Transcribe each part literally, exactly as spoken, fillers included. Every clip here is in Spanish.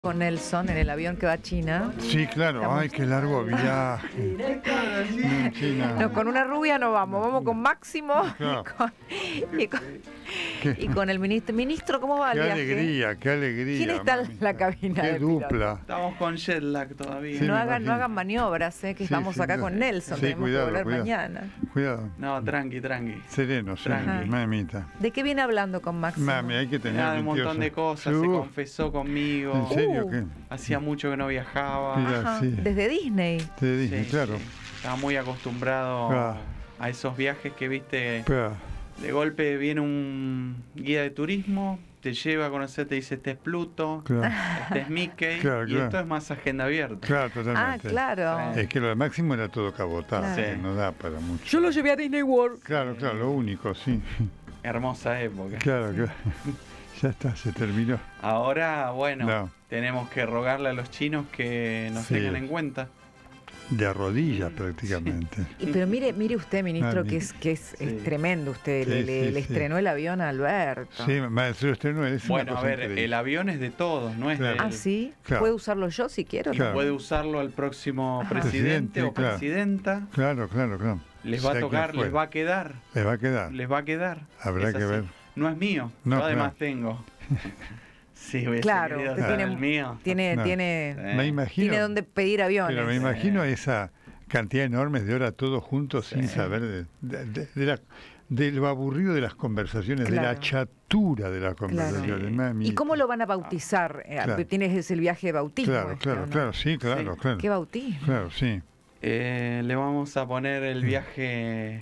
Con Nelson en el avión que va a China. Sí, claro. Estamos... Ay, qué largo viaje. No, China. No, con una rubia no vamos, vamos con Máximo. Claro. Y, con, y, con, y con el ministro. Ministro, ¿cómo va el qué viaje? Qué alegría, qué alegría. ¿Quién está en la cabina? Qué de dupla. piloto? Estamos con jet lag todavía. Sí, no, hagan, no hagan maniobras, eh, que sí, estamos sí, acá con Nelson. Sí, tenemos cuidado, que volver cuidado, mañana. Cuidado. No, tranqui, tranqui. Sereno, sereno, mamita. ¿De qué viene hablando con Máximo? Mami, hay que tener ah, un montón de cosas, uh, se confesó conmigo. ¿En serio? Uh, ¿Qué? Hacía mucho que no viajaba. Mira, sí. Desde Disney. Desde Disney, sí, claro. Sí. Estaba muy acostumbrado ah. a esos viajes que, viste, ah. de golpe viene un guía de turismo, te lleva a conocer, te dice, este es Pluto, claro. este es Mickey, claro, y claro. esto es más agenda abierta. Claro, totalmente. Ah, claro. Es que lo de Máximo era todo cabotaje, claro. sí. No da para mucho. Yo lo llevé a Disney World. Claro, claro, lo único, sí. Hermosa época. Claro, claro. Ya está, se terminó. Ahora, bueno, no. tenemos que rogarle a los chinos que nos sí. tengan en cuenta. De rodillas prácticamente. Sí. Y, pero mire, mire usted, ministro, ah, que es que es, sí. es tremendo. Usted sí, le, le, sí, le estrenó sí. el avión a Alberto. Sí, se lo estrenó. Es bueno, a ver, increíble. El avión es de todos, no es claro. de Ah, sí. Claro. Puedo usarlo yo si quiero. Claro. Puede usarlo el próximo Ajá. presidente, presidente o claro. presidenta. Claro, claro, claro. Les va a tocar, les va a quedar. Les va a quedar. Les va a quedar. Habrá es que así. ver. No es mío, no, yo además claro. tengo. Sí, hubiese claro, querido usted tiene, el mío. Tiene, no. tiene, eh. me imagino, tiene donde pedir aviones. Pero me imagino eh. esa cantidad enorme de horas todos juntos sí. sin saber de, de, de, de, la, de lo aburrido de las conversaciones, claro. de la chatura de las conversaciones. Claro. ¿Y cómo lo van a bautizar? Claro. Tienes el viaje de bautismo. Claro, este, claro, ¿no? claro, sí, claro, sí. claro. ¿Qué bautismo? Claro, sí. Eh, le vamos a poner el viaje...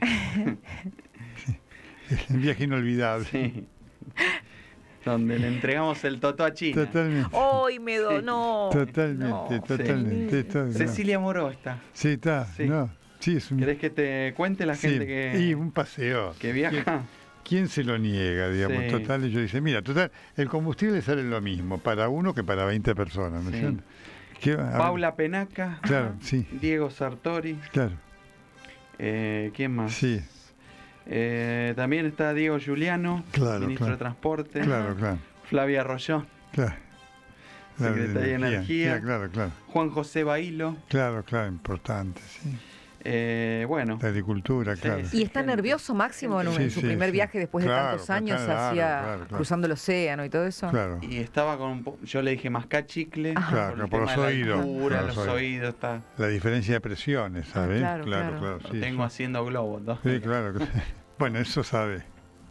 El viaje inolvidable. Sí. Donde le entregamos el totó a China. Totalmente. Hoy me donó. Totalmente, no, totalmente. Sí. Todo, Cecilia Moró está. Sí, está. Sí. No. Sí, es un... ¿Querés que te cuente la gente sí. que... Y un paseo. Que viaja. ¿Quién, ¿Quién se lo niega, digamos? Sí. Total, y yo dice, mira, total, el combustible sale lo mismo para uno que para veinte personas, ¿no es cierto? Sí. Paula Penaca. Claro, sí. Diego Sartori. Claro. Eh, ¿Quién más? Sí. Eh, también está Diego Giuliano, claro, ministro claro. de Transporte. Claro, claro. Flavia Rollón, claro. secretaria de Energía. energía. Claro, claro. Juan José Bailo. Claro, claro, importante, sí. Eh, bueno. La agricultura, sí, claro. ¿Y está nervioso Máximo en, un, sí, en su sí, primer sí. viaje después claro, de tantos años claro, hacia claro, claro. cruzando el océano y todo eso? Claro. Y estaba con un po yo le dije mascar chicle. Claro, por, por los oídos. Altura, Claro, los oídos. oídos está. La diferencia de presiones, ¿sabes? Ah, claro, claro. claro, claro Lo sí, tengo sí. haciendo globos, ¿no? Sí, claro. Bueno, eso sabe.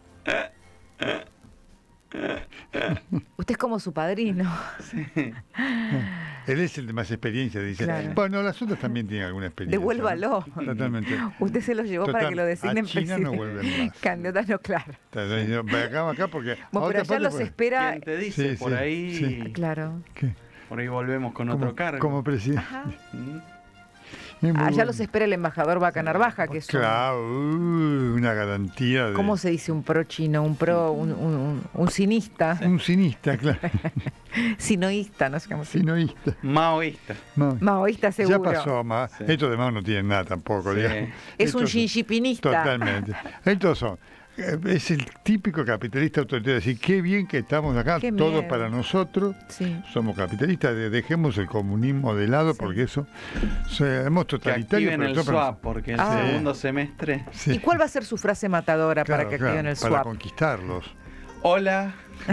Usted es como su padrino. Sí. Él es el de más experiencia, dice. Claro. Bueno, las otras también tienen alguna experiencia. Devuélvalo. ¿no? Totalmente. Usted se los llevó Total, para que lo designen a China presidente. no vuelven más. Candidato, no, claro. Acá, acá porque... Bueno, pero allá los pues, espera... ¿Quién te dice? Sí, por sí, ahí... sí. Claro. ¿Qué? Por ahí volvemos con como, otro cargo. Como presidente. ¿Mm? Allá bueno. los espera el embajador Vaca Narvaja, que es un, claro, uh, una garantía de... ¿cómo se dice un pro chino? Un pro, un, un, un, un cinista. Sí. Un cinista, claro. Sinoísta, no sé cómo se dice. Sinoísta. Maoísta. Ma Maoísta seguro. Ya pasó, ma. Sí. Estos demás no tienen nada tampoco, sí. digamos. Es Estos un xinjipinista. Totalmente. Estos son... Es el típico capitalista autoritario, decir, qué bien que estamos acá, qué todos miedo. para nosotros, sí. somos capitalistas, dejemos el comunismo de lado, sí. porque eso, somos totalitarios. Que activen el swap, porque el ah. segundo semestre... Sí. ¿Y cuál va a ser su frase matadora claro, para que claro, activen el swap? Para conquistarlos. Hola.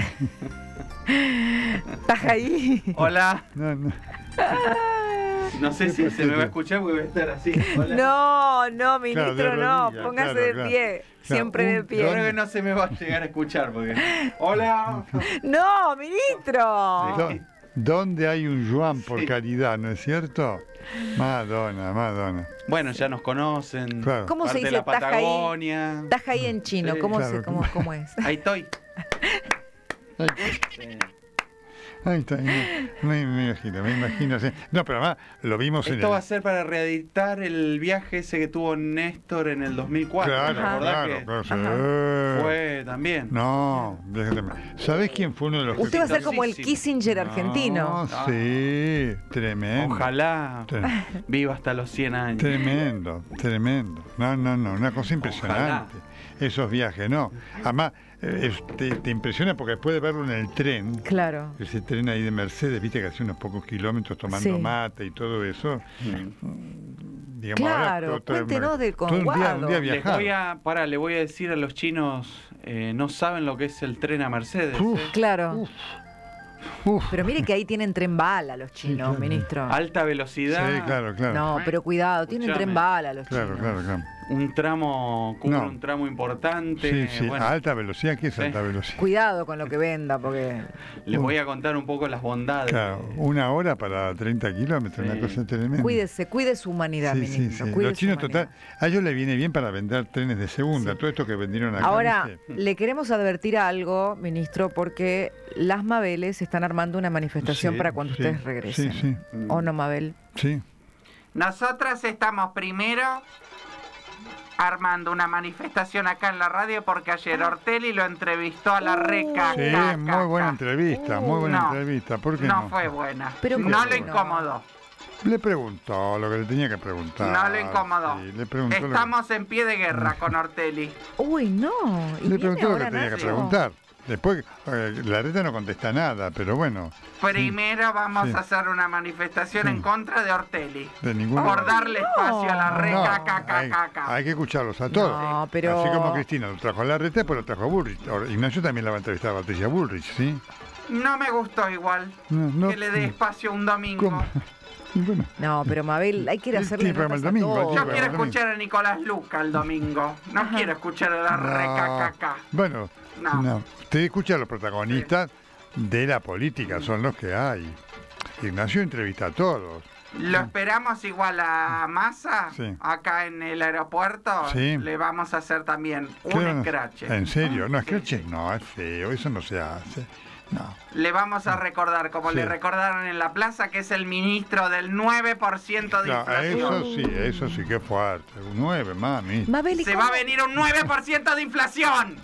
¿Estás ahí? Hola. No, no. No sé si se me va a escuchar porque voy a estar así. Hola. No, no, ministro, claro, no. rodilla, Póngase claro, de claro. pie. Claro, Siempre un, de pie. Yo creo que no se me va a llegar a escuchar porque... Hola. No, ministro. Sí. ¿Dónde hay un yuan por sí. caridad, no es cierto? Madonna, Madonna. Bueno, ya nos conocen. Claro. ¿Cómo se dice la taja Patagonia? ahí? Taja ahí en chino. Sí, ¿Cómo, claro. se, cómo, ¿Cómo es? Ahí estoy. Ahí, Sí. ahí está. Me, me imagino, me imagino. Sí. No, pero además lo vimos en Esto el... va a ser para reeditar el viaje ese que tuvo Néstor en el dos mil cuatro. Claro, ¿te acordás claro, que claro. Ajá. Sí. fue también? No, ¿sabés quién fue uno de los... Usted va a ser como el Exitosísimo. Kissinger argentino. No, sí, tremendo. Ojalá Tre- viva hasta los cien años. Tremendo, tremendo. No, no, no, una cosa impresionante. Esos viajes, ¿no? Además, es- te, te impresiona porque después de verlo en el tren, Claro. ese tren ahí de Mercedes, viste que hace unos pocos kilómetros tomando Sí. mate y todo eso. Mm. Digamos, Claro, ahora todo- todo- cuéntenos del todo un día, un Conguado. día Les viajar. voy a, para, le voy a decir a los chinos, eh, no saben lo que es el tren a Mercedes. Uf. ¿eh? Claro. Uf. Uf. Pero mire que ahí tienen tren bala los chinos, claro. ministro. Alta velocidad. Sí, claro, claro. No, pero cuidado, tienen Escuchame. tren bala los Claro, chinos. claro, claro. Un tramo, cubre No. un tramo importante. Sí, sí, Bueno, a alta velocidad, ¿qué es Sí. alta velocidad? Cuidado con lo que venda, porque... les voy a contar un poco las bondades. Claro, una hora para treinta kilómetros, Sí. una cosa tremenda. Cuídese, cuide su humanidad, Sí, sí, ministro. sí. cuide Los su chinos, humanidad. total, a ellos les viene bien para vender trenes de segunda, Sí. todo esto que vendieron acá. Ahora, ¿viste? le queremos advertir algo, ministro, porque las Mabeles están armando una manifestación Sí, para cuando sí, ustedes regresen. Sí, sí, ¿O no, Mabel? sí. Nosotras estamos primero armando una manifestación acá en la radio porque ayer Ortelli lo entrevistó a la Reca. Sí, Caca. muy buena entrevista, muy buena No. entrevista. ¿Por qué No no? fue buena. Pero no ¿por lo qué no? incomodó. Le preguntó lo que le tenía que preguntar. No lo incomodó. Sí, le preguntó lo que- Estamos en pie de guerra con Ortelli. Uy, no. ¿Y Le viene preguntó lo que ahora tenía que Nacho? preguntar. Después, eh, la reta no contesta nada, pero bueno, Primero vamos Sí. a hacer una manifestación Sí. en contra de Ortelli. de ninguna Por darle espacio a la No. Reca, No, caca, hay, caca. hay que escucharlos a todos. No, pero... Así como Cristina lo trajo a la reta, pues lo trajo a Bullrich. Ahora, Ignacio también la va a entrevistar a Patricia Bullrich, ¿sí? No me gustó igual No, no, que le dé espacio un domingo. ¿Cómo? Y bueno, No, pero Mabel, hay que ir a Sí, hacerle sí, programa notas el a domingo, todos. sí, Yo bueno, quiero domingo. escuchar a Nicolás Luca el domingo. No quiero escuchar a la Reca, no. caca. Bueno, No. no. Usted escucha a los protagonistas de la política, son los que hay. Ignacio entrevista a todos. Lo esperamos igual a Massa, Sí. acá en el aeropuerto. Sí. Le vamos a hacer también ¿Qué un van a- escrache. ¿En serio? No, Sí, escrache sí. no, es feo, eso no se hace. No. Le vamos a recordar, como Sí. le recordaron en la plaza, que es el ministro del nueve por ciento de No, inflación. eso sí, eso sí que es fuerte. Un nueve, mami. Mabel, ¿y Se cómo- va a venir un nueve por ciento de inflación.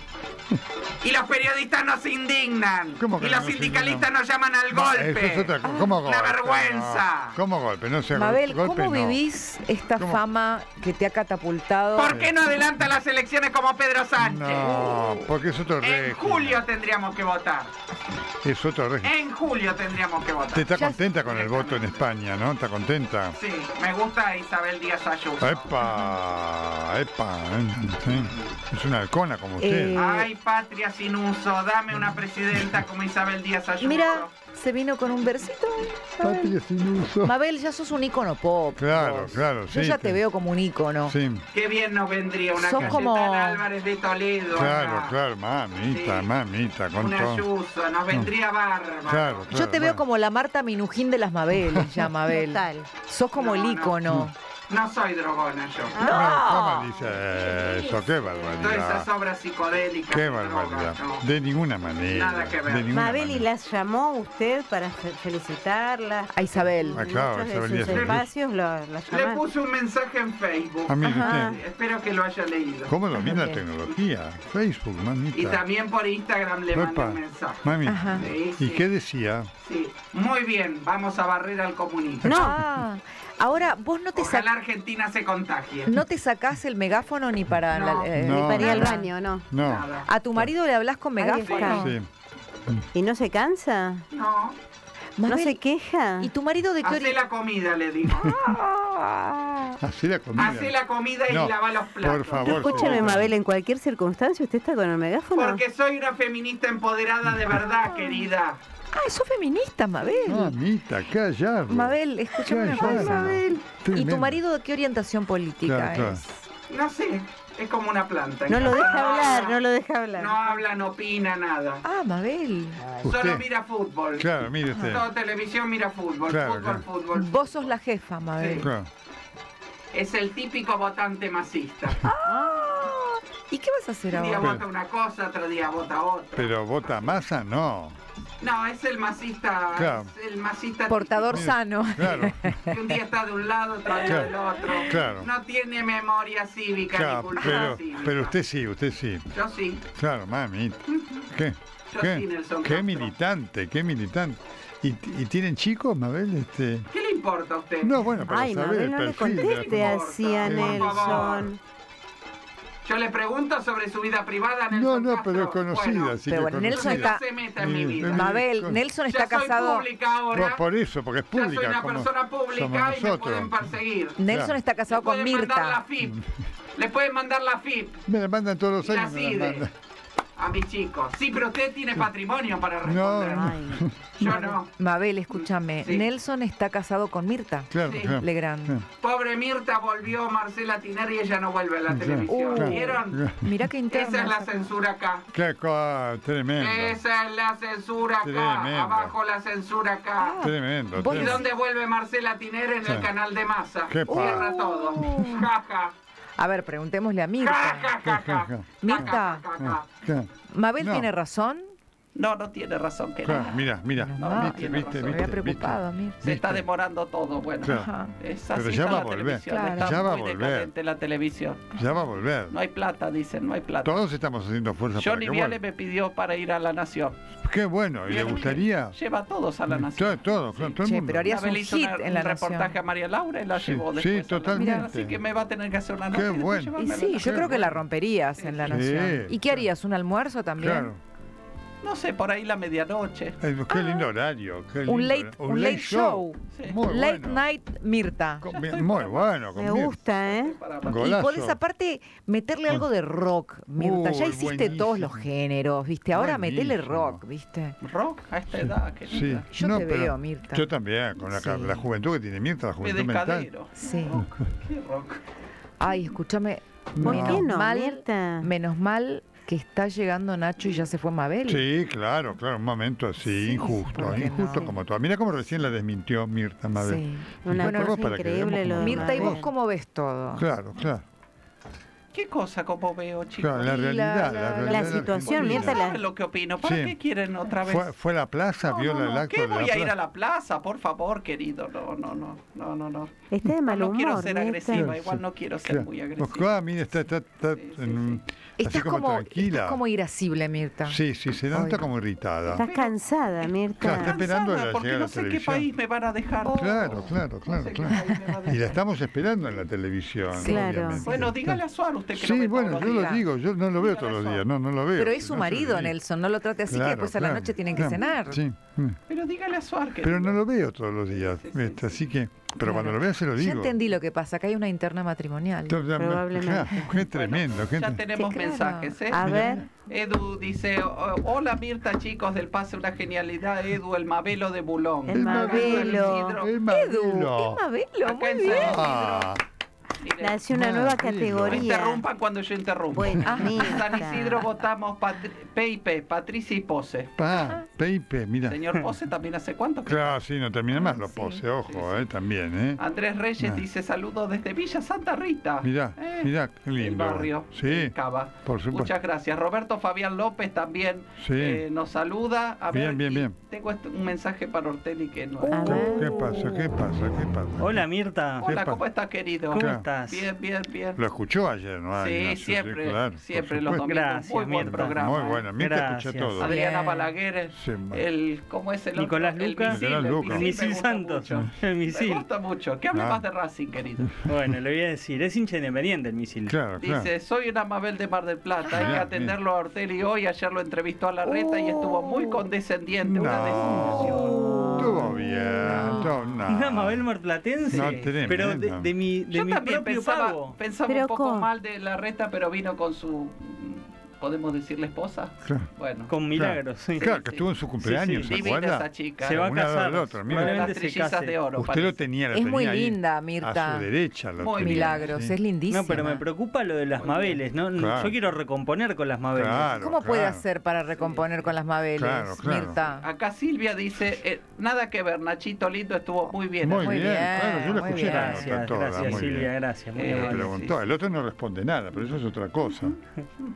Y los periodistas nos indignan. ¿Cómo que Y no los nos sindicalistas indignan? nos llaman al No, golpe. eso es otra cosa. ¿Cómo Una golpe? vergüenza. No. ¿Cómo golpe? No sea Mabel, golpe, ¿cómo no. vivís esta ¿Cómo? fama que te ha catapultado? ¿Por qué no adelanta las elecciones como Pedro Sánchez? No, porque es otro En régimen. julio tendríamos que votar. Es otro régimen. En julio tendríamos que Usted votar. está Ya- contenta con el voto en España, ¿no? ¿Está contenta? Sí, me gusta Isabel Díaz Ayuso. Epa, epa, eh, sí. Es una halcona como usted. Eh, Ay, patria sin uso, dame una presidenta como Isabel Díaz Ayuso. Mira, se vino con un versito. Mabel. Patria sin uso. Mabel, ya sos un ícono pop. Claro, vos. claro, Yo sí, ya te- te veo como un ícono. Sí, Qué bien nos vendría una Sos Cayetana como- Álvarez de Toledo. claro, acá. claro, mamita, Sí. mamita, con Una todo. Ayuso, nos vendría bárbaro. Claro, claro. Yo te veo bueno. como la Marta Minujín de las Mabeles, ya, Mabel. Total. Sos como No, el no. ícono. No soy drogona yo. No, ¿cómo dice eso? Qué Todas barbaridad. esas obras psicodélicas. Qué y drogas, barbaridad. no. De ninguna manera. Nada que ver. De ninguna Mabel, ¿y manera. las llamó usted para fe- felicitarla? A Isabel. Ah, claro, Muchos de Isabel sus Díaz Ayuso. espacios lo, la Le llaman. puse un mensaje en Facebook. Ah, mire Ajá. usted. Espero que lo haya leído. ¿Cómo domina la Ok. tecnología? Facebook, mamita. Y también por Instagram le mandé Epa, un mensaje. mami. Ajá. Sí, ¿Y sí, qué decía? sí. Muy bien, vamos a barrer al comunismo. No. Ah, ahora vos no te, Ojalá sa- Argentina se contagie. no te sacás el megáfono ni para... No. la- eh, No. Para ir al nada. baño, ¿no? No. Nada. ¿A tu marido le hablas con Ahí megáfono? está. Sí. ¿Y no se cansa? No. ¿No Mabel, se queja? ¿y tu marido de qué Hacé ori- la comida, le digo. Así la comida. Hacé la comida y No, lava los platos. por favor. Escúcheme, señora. Mabel, en cualquier circunstancia usted está con el megáfono. Porque soy una feminista empoderada de verdad, querida. Ah, sos feminista, Mabel. Mamita, callarlo. Mabel, escúchame una Callarlo. cosa. ¿Y Tremendo. tu marido de qué orientación política Claro, claro. es? No sé, es como una planta. No lo deja hablar, habla, no lo deja hablar. No habla, no opina, nada. Ah, Mabel. Solo Usted. mira fútbol. Claro, mire usted. Todo televisión mira fútbol. Claro, fútbol, claro. fútbol. Vos sos la jefa, Mabel. Sí. Claro. Es el típico votante masista. Ah, ¿y qué vas a hacer Un día ahora? vota una cosa, otro día vota otra. Pero vota masa, no. No, es el masista. Claro. Es el masista. Portador Mire, sano. Claro, típico, que un día está de un lado, otro día Claro, del otro. claro. No tiene memoria cívica claro. ni cultura Pero, cívica. pero usted sí, usted sí. Yo sí. Claro, mamita. ¿Qué? Yo ¿Qué? sí, Nelson ¿Qué Castro. militante? ¿Qué militante? ¿Y, y tienen chicos, Mabel? Este... ¿Qué le importa a usted? No, bueno, para Ay, saber Mabel, el no le perfil. de la- conteste así a Por favor. Nelson. Yo le pregunto sobre su vida privada a Nelson No, no, Castro. pero es conocida, Bueno, así pero que bueno, Nelson conocida. está- no se meta en mi vida. Sí, Mabel, con- Nelson está ya soy casado. pública ahora. Por, por eso, porque es Ya pública. soy una como persona somos pública y me nosotros. pueden perseguir. Nelson Claro. está casado Le con pueden mandar la Mirta. F I P. Le pueden mandar la F I P. Me la mandan todos los Y la años. Me la CIDE. mandan. A mis chicos. Sí, pero usted tiene patrimonio para No, responder. no. Ay, Yo no. Mabel, escúchame. Sí. Nelson está casado con Mirta Claro, Sí. claro. Legrand. Claro. Pobre Mirta, volvió Marcela Tiner y ella no vuelve a la Claro. televisión. Uh. ¿Vieron? Mirá qué interna. Esa es la esa- censura acá. Qué cosa tremendo. Esa es la censura acá. Tremendo. Abajo la censura acá. Tremendo. Vos- ¿Y tremendo. dónde vuelve Marcela Tiner? En Sí. el canal de Masa. Qué Cierra pa- todo. Ja, ja. A ver, preguntémosle a Ja, Mirta. ja, ja, ja. Mirta. Ja, ja, ja. Claro, Mabel No. tiene razón. No, no tiene razón, querida. claro, mira, mira. No, viste, tiene viste, razón. Me viste, había preocupado, Mirta. Se está ¿Viste? demorando todo, bueno. Claro. Ajá. Es así Pero ya está va la a volver. televisión, Claro. está Ya va a muy volver. decadente la televisión. Ya va a volver. No hay plata, dicen, no hay plata. Todos estamos haciendo fuerza para Johnny que Viale vuelva. me pidió para ir a La Nación. Qué bueno. ¿Y le gustaría? Lleva a todos a La Nación. Todo, todo, claro, todo el Che, mundo. pero harías Una vez un le hizo hit una- en La un Nación. reportaje a María Laura y la Sí, llevó sí, después. a La totalmente. Nación, así que me va a tener que hacer una Qué nota y después bueno. llevarme Y a La sí, yo Nación. creo que la romperías en La Sí, Nación. ¿Y qué claro. harías? ¿Un almuerzo también? Claro. No sé, por ahí la medianoche. Ay, qué lindo horario. Qué lindo Un late, horario. un late show. Sí. Muy Late bueno. night Mirta. Con- Ya estoy muy para- bueno. con me Mirta. gusta, ¿eh? Para- Y Golazo. podés aparte meterle algo de rock, Mirta. Ya Uy, hiciste todos los buenísimo. géneros, ¿viste? Ahora metele Buenísimo. rock, ¿viste? Rock a esta edad, querida. Sí. Yo No, te pero veo, Mirta. Yo también, con la, Sí. la juventud que tiene Mirta, la juventud mental. Pedescadero. Sí. Rock. ¿Qué rock? Ay, escúchame. ¿Por No. qué no, mal, Mirta? menos mal que está llegando Nacho y ya se fue Mabel. Sí, claro, claro, un momento así, Sí, injusto, ¿por qué injusto no? como todo. Mira cómo recién la desmintió Mirta Mabel. Sí. Una Bueno, cosa para que increíble veamos lo de cómo- Mirta, ¿y vos Mabel. cómo ves todo? Claro, claro. ¿Qué cosa como veo, chicos? Claro, la Y la- realidad, la- la, la realidad de situación, Argentina. Mirta, la- ¿Saben lo que opino? ¿Para Sí. qué quieren otra vez? Fue, fue a la plaza, No, vio no, el no, acto ¿qué de la voy a ir plaza. a la plaza? Por favor, querido. No, no, no, no, no, no. Está de mal no humor, quiero ser Mirta. agresiva, Claro, igual sí. no quiero ser Claro. muy Pues, agresiva. ah, mira, está, está, está Sí, sí, en un- así Estás como, como, tranquila. estás como irascible, Mirta. Sí, sí, se nota Hoy. como irritada. Estás cansada, Claro, Mirta. está esperando Cansada, la porque llegada no a la sé qué televisión. país me van a dejar. Claro, claro, No claro, sé qué claro. país me va a Y la dejar. estamos esperando en la televisión, Claro. obviamente. Bueno, dígale a Suárez usted que lo Sí, ve bueno, todos yo los lo días. digo, yo no lo veo todos los días, no, no lo veo. Pero es su no se marido, lo digo. Nelson. No lo trate así que Claro, después a la claro, noche tienen que claro, cenar. Sí, mm. Pero dígale a Suárez que Pero no lo veo todos los días, Sí, sí, ¿viste? sí. Así que, pero cuando Claro. lo vea se lo Ya digo. entendí lo que pasa, que hay una interna matrimonial. Entonces, Probablemente. ja, Qué tremendo, qué ya tre- tenemos Sí, claro. mensajes, ¿eh? A ver, Edu dice, "O- hola Mirta, chicos del Pase, una genialidad, Edu, el Mabelo de Bulón. El Mabelo. Isidro. El Edu, Mabelo. es Mabelo, Acá muy en bien. San Ah, Miren, nació una nueva Mabelo. no categoría. interrumpan cuando yo interrumpo. Bueno, En San Mirta. Isidro votamos Patri- P y P, Patricia y Pose. pa, Peipe, mira. Señor Pose también hace cuánto que... Claro, sí, no termina más los Sí. poses, ojo, eh, también, ¿eh? Andrés Reyes Ah. dice saludos desde Villa Santa Rita. Mirá, Eh, mirá, qué El lindo. barrio, Sí, en Cava. por supuesto. Muchas gracias. Roberto Fabián López también Sí. eh, nos saluda. A Bien, ver, bien, y bien. Tengo este- un mensaje para Ortelli que no. A ¿Qué, ver. qué pasa? ¿Qué pasa? ¿Qué pasa? Hola Mirta, Hola, ¿qué ¿cómo pasa? estás, querido? ¿cómo Claro. estás? Bien, bien, bien. Lo escuchó ayer, ¿no? Sí, Ignacio? siempre, claro, por siempre los supuesto. domingos. Gracias, Muy buen Mirta. programa. Muy ¿eh? bueno, Mirta escucha Gracias. todo. Adriana Bien. Balaguer, Sí, bueno. el, ¿cómo es el otro? Nicolás El Luca. misil, Nicolás el Luca. el me misil gusta santo, mucho. el Me misil. gusta mucho. Que hable Ah. más de Racing, querido. Bueno, le voy a decir, es hincha independiente el misil. Claro, claro. Dice, soy una Mabel de Mar del Plata, hay que Mirá, atenderlo a Ortelli hoy, ayer lo entrevistó a la reta y estuvo muy condescendiente, una No. desilusión. Estuvo bien, todo, no. Una Mabel marplatense, No, tremendo. pero de, de mi, de Yo mi también propio pensaba, pago. pensaba Pero un poco ¿cómo? mal de la reta, pero vino con su, mm, ¿podemos decirle esposa? Claro. Bueno, Con milagros, sí. Claro, que sí. estuvo en su cumpleaños, Sí, ¿se sí. divina acuerda? esa chica. Se va a Una al casar. lado del otro, mira. Una de las Probablemente se trillizas case. de oro. Usted parece. lo tenía, lo Es muy tenía ahí linda, Mirta. a su derecha. Lo Muy tenía, Milagros, sí. es lindísima. No, pero me preocupa lo de las Muy Mabeles, ¿no? Claro. Yo quiero recomponer con las Mabeles. Claro, ¿Cómo puede claro. hacer para recomponer con las Mabeles, Claro, claro. Mirta? Acá Silvia dice, eh, nada que ver, Nachito lindo estuvo muy bien. Muy, Muy bien, bien, claro, yo lo muy escuché bien. la nota Gracias, toda, gracias muy Silvia, bien. gracias, muy Eh, Le amable. preguntó, el otro no responde nada, pero eso es otra cosa.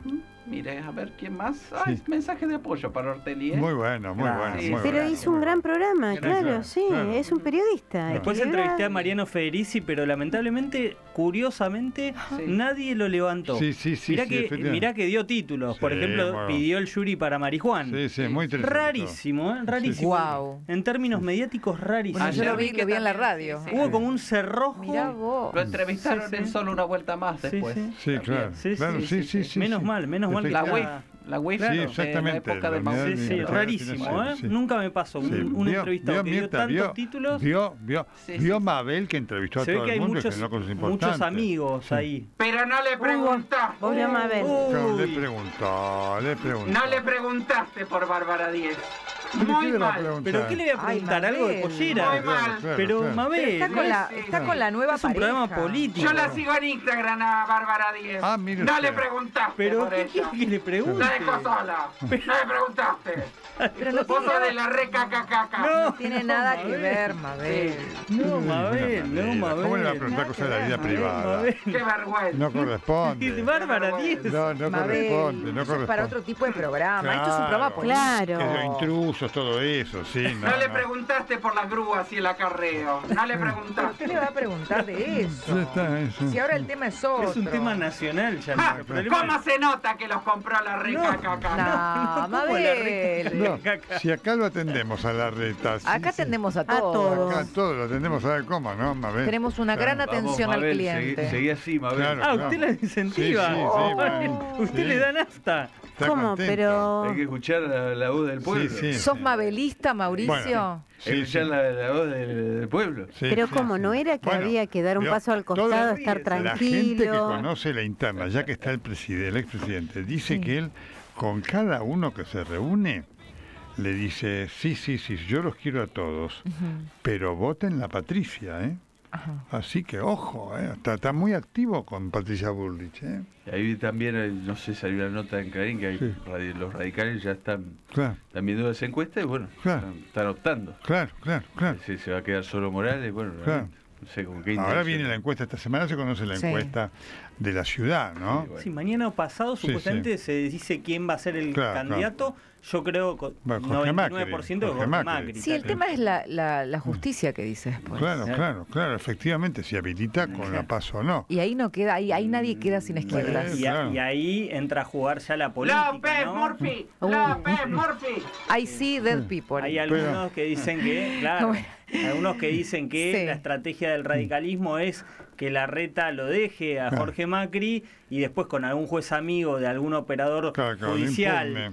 Mire, a ver quién más. Ay, Sí. mensaje de apoyo para Ortelli, ¿eh? Muy bueno, muy Claro. bueno. Sí, muy Pero bueno. hizo un gran programa, Gracias. claro, sí, Claro. es un periodista. Después equilibrado. entrevisté a Mariano Federici, pero lamentablemente, curiosamente, Sí. nadie lo levantó. Sí, sí, sí. mirá, sí, que, efectivamente. mirá que dio títulos. Por Sí, ejemplo, bueno. pidió el jury para Marijuán. Sí, sí, muy interesante. Rarísimo, ¿eh? Rarísimo. Guau. En términos mediáticos, rarísimo. Bueno, yo Ayer lo vi, vi que lo vi en la también, radio. sí, sí. Hubo como un cerrojo. Mirá vos. Lo entrevistaron Sí, sí. en solo una vuelta más Sí, después. sí. Sí, claro. Sí, claro, sí, sí, sí, sí, sí. sí, Menos sí. mal, menos mal que La Claro. W I F, la W I F Sí, de la exactamente, época de la unidad Sí, Mauricio. sí, Mira, rarísimo, ¿eh? sí. Nunca me pasó un, Sí, un vio- entrevistado vio, que dio Mirta, tantos vio- títulos. Vio, vio, Sí, vio sí. Mabel que entrevistó a Se todo ve que el hay mundo y muchos, generó cosas muchos importantes. amigos Sí. ahí. Pero no le preguntaste. Vos la Mabel. Claro, le Uy. preguntó, le preguntó. No le preguntaste por Bárbara Díez. ¿Pero Muy qué le va a mal. preguntar? ¿Pero qué le voy a Ay, preguntar? ¿Algo de Mabel. pollera? Muy mal. Claro, Pero claro. Mabel, Está con la, está con la nueva es un pareja. programa político. Yo la sigo en Instagram a Bárbara Díez. Ah, mire no usted. le preguntaste Pero por ¿qué ella. quiere que le pregunte? La dejó sola. No le preguntaste. Pero no Vos tiene, sos de nada, la re caca caca. No. no tiene nada que Mabel. ver, Mabel. No, Mabel, no, Mabel. ¿Cómo le va a preguntar Nada cosas que de la ver, vida Mabel, privada? Mabel. Qué vergüenza. No corresponde. De Bárbara Díez. No, no Mabel, corresponde, no eso es corresponde. para otro tipo de programa. Esto es un programa Claro. político. Claro. Que los intrusos, todo eso, sí. No, No, le no. preguntaste por las grúas y el acarreo. No le ¿Pero preguntaste. qué le va a preguntar de eso? Ya está, eso. Si ahora el tema es otro. Es un tema nacional ya. Ah, nuestro problema ¿Cómo se nota que los compró la re No. caca caca? No, ¿cómo la Mabel. No, si acá lo atendemos a la reta. sí, Acá sí. atendemos a A todos. todos. Acá todo lo atendemos a ver cómo, ¿no, Mabel? Tenemos una gran Claro. atención al cliente. Seguí así, Mabel. Claro, Ah, claro. usted la incentiva. Sí, sí, sí, Ay, bueno. usted Sí. le da nafta. Está ¿Cómo? contento. Pero... Hay que escuchar la, la voz del pueblo. Sí, sí. ¿Sos mabelista, Mauricio? Bueno, Hay que sí, sí. escuchar la, la voz del, del pueblo. Sí, Pero sí, como sí. no era que Bueno, había que dar un vio, paso al todo- costado, estar La gente que tranquilo. conoce la interna, ya que está el presidente, el expresidente, dice Sí. que él, con cada uno que se reúne, le dice, sí, sí, sí, yo los quiero a todos, Ujú, pero voten la Patricia, ¿eh? ajá. Así que, ojo, ¿eh? Está, está muy activo con Patricia Bullrich, ¿eh? Y ahí también, eh, no sé, salió una nota en Clarín que hay Sí. radi- los radicales ya están, Claro, están viendo las encuestas y bueno, Claro. están, están optando. claro, claro, claro. Si se va a quedar solo Morales, bueno, Claro. realmente, no sé con qué Ahora intención. viene la encuesta, esta semana se conoce la Sí. encuesta de la ciudad, ¿no? Sí, bueno. Sí, mañana o pasado Sí, supuestamente se dice quién va a ser el Claro, candidato. Yo creo con Bueno, Jorge noventa y nueve por ciento Macri, de Jorge Jorge Macri. Macri. Sí, el tema es la, la, la justicia que dice después. Claro, Sí. claro, claro, efectivamente, si habilita con la paso o no. Y ahí no queda, ahí, ahí nadie queda sin esquirlas. Sí. Y, a- Claro. y ahí entra a jugar ya la política, López ¿no? Murphy. Uh. López Murphy. I see dead people. Hay algunos que dicen que, claro, Bueno. algunos que dicen que Sí. la estrategia del radicalismo es que la reta lo deje a Claro. Jorge Macri y después con algún juez amigo de algún operador Claro, claro, lo judicial, impugne.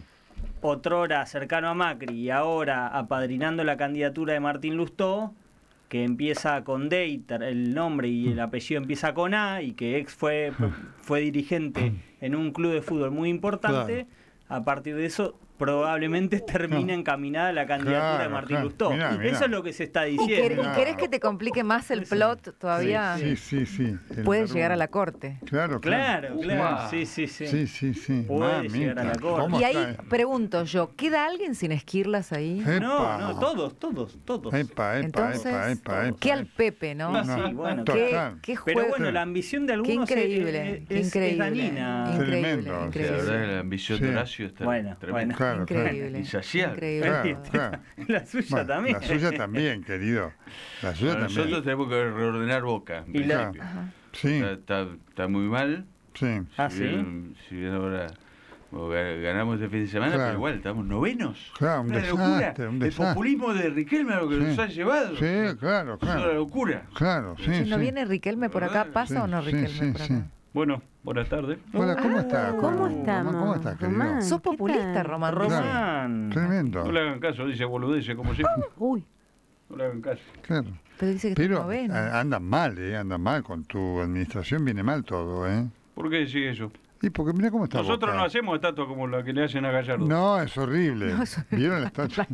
otrora cercano a Macri y ahora apadrinando la candidatura de Martín Lustó, que empieza con D, y el nombre y el apellido empieza con A, y que ex fue, fue dirigente en un club de fútbol muy importante, a partir de eso probablemente termine Claro. encaminada la candidatura de Claro, Martín claro. Lustó. Mirá, mirá. Eso es lo que se está ¿Y, quer- diciendo. y querés que te complique más el plot todavía? Sí, sí, sí. El Puede verbo. llegar a la corte. Claro, Claro, claro, Upa. sí, sí, sí. Sí, sí, sí. Puede Mamita, llegar a la corte. ¿cómo Y ahí está? pregunto yo, ¿queda alguien sin esquirlas ahí? Epa. No, no, todos, todos, todos. Epa, epa, Entonces, epa, epa, epa. ¿qué al Pepe, no? Sí, sí, bueno, ¿Qué, total. qué Pero juego? bueno, la ambición de Qué algunos es- increíble, es, qué es increíble. dañina. Increíble, Tremendo, Sí, la increíble. verdad es que la ambición Sí. de Horacio está Bueno, tremenda. Claro, claro. Increíble. Insaciable. Increíble. Claro, claro. La suya Bueno, también. La suya también, querido. La suya Bueno, también. nosotros tenemos que reordenar Boca. en Y la- principio. Sí, Está, está- está muy mal. sí. Ah, si, ¿sí? bien, si bien ahora bueno, ga- ganamos este fin de semana, Claro. pero igual estamos novenos. Claro, un Una desastre, locura. un El desastre. populismo de Riquelme a lo que Sí. nos ha llevado. Sí, claro, Es una claro. locura. Claro, sí, Si no sí. viene Riquelme por acá, ¿pasa Sí, o no sí, Riquelme sí, por sí. acá? Bueno, buenas tardes. Hola, ¿cómo está? ¿Cómo Román? estamos? ¿Cómo está, querido? Román, Sos ¿qué populista, tal? Román. Román. Tremendo. No le hagan caso, dice boludeces como siempre. Uy, No le hagan caso. Claro. Pero dice que está Pero noveno. a- andan mal, ¿eh? Andan mal con tu administración, viene mal todo, ¿eh? ¿Por qué decís eso? Y porque mira cómo está Nosotros Boca. no hacemos estatua como la que le hacen a Gallardo. No, es horrible. No, eso- ¿Vieron la estatua?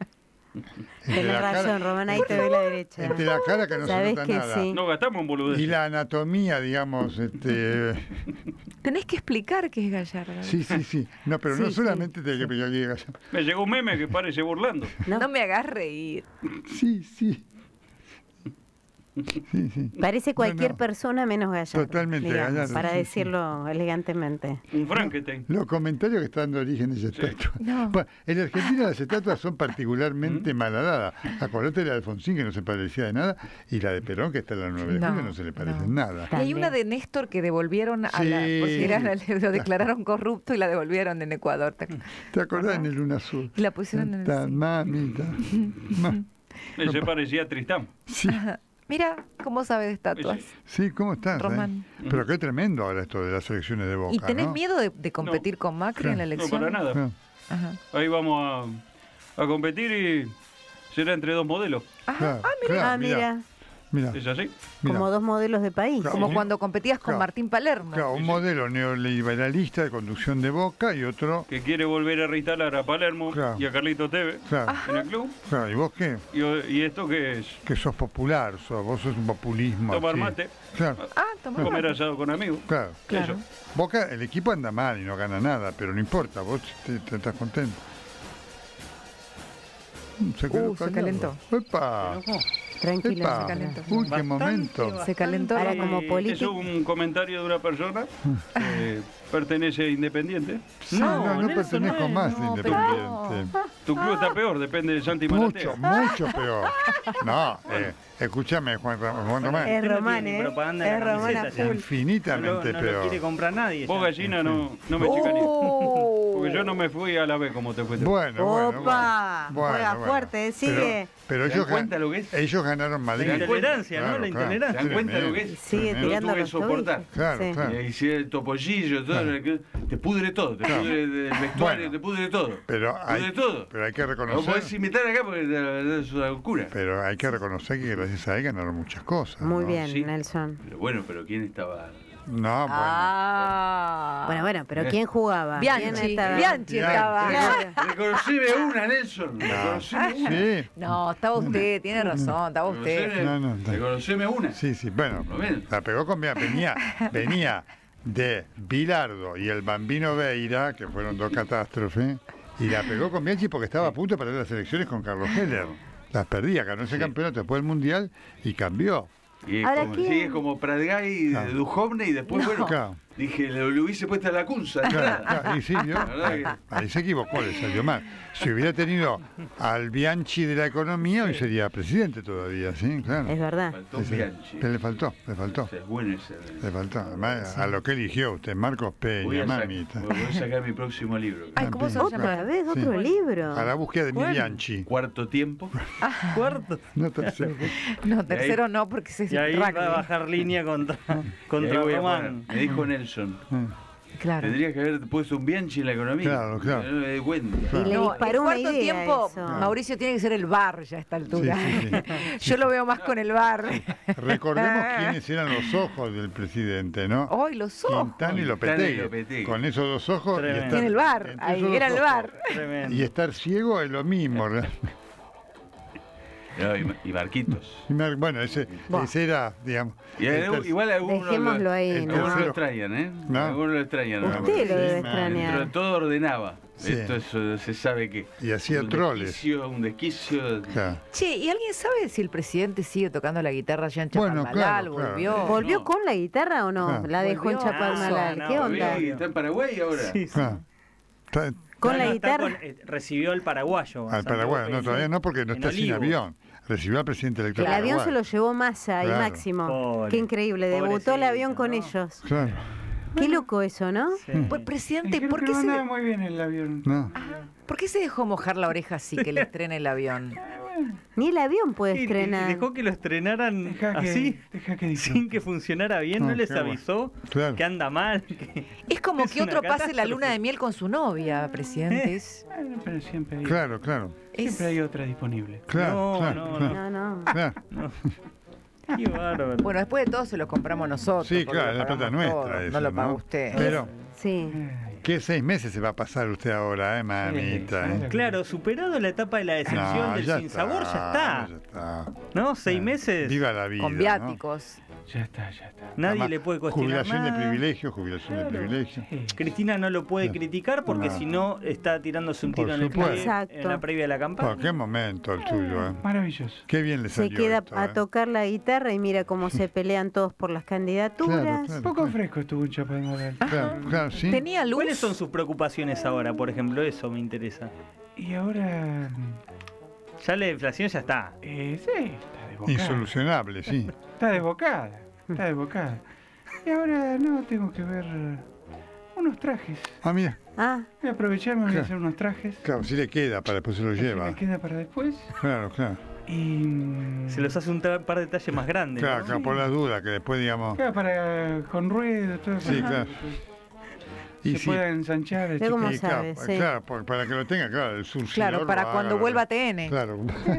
Entre tenés la cara- razón, Román, ahí te doy la derecha. Entre la cara que no se Sabés nota que nada. sí. No gastamos en boludeces. Y la anatomía, digamos, este... Tenés que explicar qué es Gallardo. Sí, sí, sí. No, pero Sí, no sí, solamente te que que- Me llegó un meme que parece burlando. No, me hagas reír. Sí, sí. Sí, sí. Parece cualquier No, no. persona menos Gallardo. Totalmente digamos, Gallardo, para sí, sí. decirlo elegantemente. Un Frankenstein. Los comentarios que están dando origen a esa estatua. No. Bueno, en Argentina las estatuas son particularmente malhadadas. Acordate de la de Alfonsín, que no se parecía de nada, y la de Perón, que está en la nueve de No, julio, no se le parece no. en nada. Y hay una de Néstor que devolvieron a la, Sí. porque era- lo declararon corrupto y la devolvieron en Ecuador. ¿Te- ¿Te acordás en el Luna Azul? Y la pusieron en el Ta- sí. Mamita. Ma- Se parecía a Tristán. Sí, Mira cómo sabe de estatuas. sí, ¿cómo estás? eh? Román. Pero qué tremendo ahora esto de las elecciones de Boca, ¿Y tenés ¿no? miedo de, de competir con Macri Claro. en la No, elección? para nada. Claro, Ajá. Ahí vamos a, a competir y será entre dos modelos. Ajá. claro, Ah, mira. claro, Ah, mira, mira, ¿Es así? mira. como dos modelos de país. Claro. Como Sí. cuando competías con Claro. Martín Palermo. Claro, un modelo neoliberalista de conducción de Boca y otro... Que quiere volver a reinstalar a Palermo Claro. y a Carlito Tevez Claro, en el club. claro, ¿y vos qué? Y, y esto que es Que sos popular, sos, vos sos un populismo tomar así. mate, Claro, Ah, tomá. comer asado con amigos. claro. Claro. Eso. Boca, el equipo anda mal y no gana nada, pero no importa, vos te, te estás contento. Mm, Se, quedó Uh, se callado. calentó. ¡Epa! Tranquilo. ¡Epa! se calentó. ¡Uy, qué Bastante, momento! Se calentó. Ahora Román. como Y político. Es un comentario de una persona que pertenece a Independiente. Sí, no, no, Nelson, pertenezco no es. más no, de pero- Independiente. Tu club está peor, depende de Santi Mucho, Maratea. mucho peor. No, eh, escúchame, Juan, Ra- Juan Román. Es Usted no Román, tiene ¿eh? propaganda en Es la Román a camiseta, full. No lo, Infinitamente no lo peor. quiere comprar nadie. Vos, ya. gallina, no, no me chicanes. Oh. Porque yo no me fui a la B como te fuiste. Bueno, bueno, Opa, bueno, juega bueno. fuerte, sigue. Pero, pero ¿Se ellos, dan cuenta gan- lo que es? ellos ganaron La Madrid. intolerancia, ¿no? Claro, La claro. intolerancia. Sí, ¿Se dan cuenta tremendo. lo que es? Sigue Tremendo. tirando tuve que los soportar. tobillos. Claro, Sí. claro. Y ahí sí, el topollillo, todo, Claro. lo que- te pudre todo, te Claro. pudre el vestuario, Bueno. te pudre todo. Pero Pudre hay, todo. pero hay que No reconocer, podés imitar acá porque la verdad es una locura. pero hay que reconocer que gracias a él ganaron muchas cosas. Muy ¿no? bien, Sí. Nelson. Pero bueno, pero ¿quién estaba? No, bueno. Ah. Bueno, bueno, pero ¿quién jugaba? ¿Quién Bianchi. estaba? Bianchi estaba. Claro. Reconocime una, Nelson. Reconocime una. Sí, No, estaba usted, tiene razón, estaba usted. Reconoceme- No, no, no. Reconoceme una. sí, sí. Bueno, Por lo menos. la pegó con venía, venía de Bilardo y el Bambino Veira, que fueron dos catástrofes, y la pegó con Bianchi porque estaba a punto de perder las elecciones con Carlos Heller. Las perdía, ganó ese Sí. campeonato después del Mundial y cambió. Y es Ahora, como, ¿quién? sí, es como Pradgay Claro. de Duhovne y después, bueno, Claro. dije, le, le hubiese puesto a la cunza. Claro, claro, y sí, ¿vio? La verdad Ahí se equivocó, le salió mal. Si hubiera tenido al Bianchi de la economía, hoy sería presidente todavía, ¿sí? Claro. Es verdad. Faltó Ese- Bianchi. que le faltó, le faltó. O sea, es bueno ese. Le faltó. Además, a lo que eligió usted, Marcos Voy Peña, a, sac- mamita. voy a sacar mi próximo libro. Ay, ¿cómo se También. llama? Otra vez, Sí. otro libro. A la búsqueda de mi ¿Cuál? Bianchi. Cuarto tiempo. Cuarto. No tercero. No, tercero no, porque se Y ahí rugby. va a bajar línea contra, Ah. contra Eh, Román. Ahí voy a poner. Me dijo Nelson. Claro. Tendrías que haber puesto un Bianchi en la economía. Claro, claro. No me di cuenta. Y le No, disparó en una cuarto idea tiempo, eso. Mauricio tiene que ser el bar ya a esta altura. Sí, sí, Yo lo veo más con el bar. Recordemos quiénes eran los ojos del presidente, ¿no? Hoy los ojos. Quintana y Quintana y Lopetegui. Lopetegui. Con esos dos ojos. y Tremendo. estar En el bar, entre ahí esos dos era el ojos. bar. Tremendo. Y estar ciego es lo mismo. realmente. No, y, y Marquitos. Y Mar- Bueno, ese, Buah. ese era, digamos. Y el ter- igual algunos Dejémoslo lo, ahí, el ¿no? algunos lo tercero. extrañan, ¿eh? No. Algunos lo extrañan. Usted ¿no? Usted lo debe Sí, man. Dentro de extrañar. todo ordenaba. Sí. Esto es, eh, se sabe que. Y hacía un troles. desquicio, un desquicio. Claro. Che, ¿y alguien sabe si el presidente sigue tocando la guitarra ya en Bueno, Chapadmalal? claro, claro. ¿Volvió? ¿Volvió No. con la guitarra o no? Claro. La dejó en Volvió. Chapadmalal. Ah, ¿Qué no, onda? ¿Y está en Paraguay ahora? Sí, sí. Claro. Está- ¿Con No, la no, está guitarra? con- eh, recibió el paraguayo. a Al Santiago Paraguay, no, Peña. todavía no, porque no En está sin Olivos. avión. Recibió al presidente electo El de avión se Paraguay. lo llevó Massa y Claro. Máximo. Pobre, Qué increíble, debutó el pobrecito, avión con ¿no? ellos. Claro. Qué loco eso, ¿no? Sí. Pues, presidente, Creo ¿por que qué, no se, andaba muy bien el avión. No. ¿por qué se dejó mojar la oreja así que le estrene el avión? Ni el avión puede Y- y estrenar. dejó que lo estrenaran Deja que- así, deja que sin que funcionara bien, No, no les qué bueno. avisó Claro. que anda mal. que- Es como Es que otro una pase la catástrofe. luna de miel con su novia, presidente. Es, Bueno, pero siempre hay, Claro, claro. siempre hay otra disponible. Claro, No, claro, no, claro. No, no. Claro. Qué bárbaro. bueno, después de todo se lo compramos nosotros. Sí, porque claro, lo es la plata pagamos nuestra todo, eso, no lo paga ¿no? usted. Pero, Sí. ¿qué seis meses se va a pasar usted ahora, eh, mamita? Sí, eh? Claro, superado la etapa de la decepción No, del ya sinsabor, ya está. ya está. ¿No? Seis meses. Viva la vida. Con ¿no? viáticos. Ya está, ya está. Nadie Además, le puede cuestionar Jubilación nada. de privilegio, jubilación de privilegio. Sí. Cristina no lo puede No. criticar porque No. si no está tirándose un Por tiro en el supuesto. pie Exacto. en la previa de la campaña. Oh, qué momento el tuyo, ¿eh? Maravilloso. Qué bien le Se salió queda esto, a ¿eh? tocar la guitarra y mira cómo se pelean todos por las candidaturas. Claro, claro. Un poco fresco estuvo un chapadmalal. Claro, claro, sí. Tenía luz. ¿Cuáles son sus preocupaciones ahora, por ejemplo? Eso me interesa. Y ahora... Ya la inflación ya está. Eh, sí, está desbocada. Insolucionable, sí. Está desbocada, está desbocada. Y ahora no, tengo que ver unos trajes. Ah, mira, Ah, Voy a aprovechar, me voy a Claro. hacer unos trajes. claro, si le queda, para después se lo Así lleva. me queda para después. Claro, claro. Y... mm, Se los hace un tra- par de talles más grandes. Claro, ¿no? claro, por la duda, que después digamos. Claro, para con ruedo, todo Sí, para claro. que Y se sí, pueda ensanchar. Ve cómo y sabe, claro, sí. claro, por- para que lo tenga, claro, el surcidor Claro, para lo cuando haga, vuelva a lo- T N. Claro.